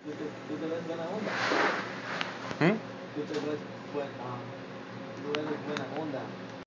tú te ves buena onda. ¿Mm? Tú te ves, tú eres buena onda.